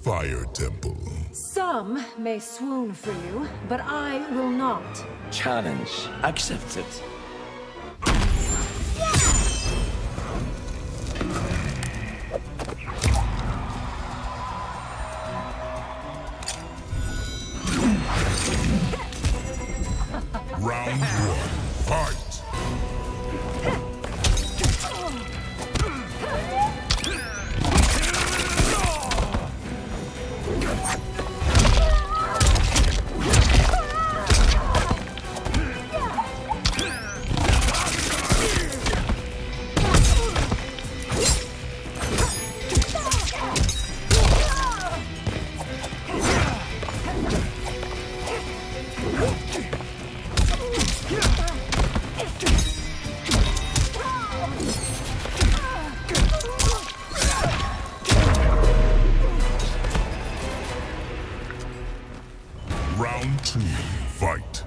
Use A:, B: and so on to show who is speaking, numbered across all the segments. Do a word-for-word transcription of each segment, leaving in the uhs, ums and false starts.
A: Fire Temple.
B: Some may swoon for you, but I will not.
C: Challenge accepted.
A: Round one, fight! Round two, fight.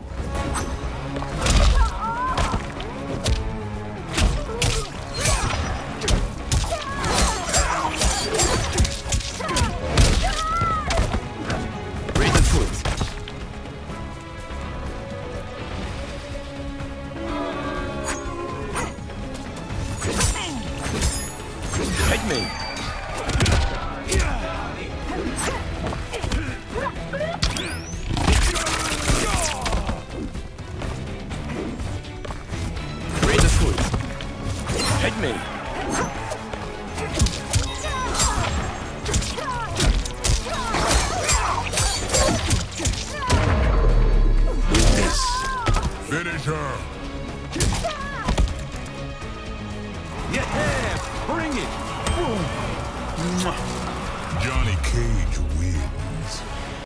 C: Raise the foot. Hit me. Hit me! Miss.
A: Finish her!
C: Yeah! Bring it!
A: Johnny Cage wins.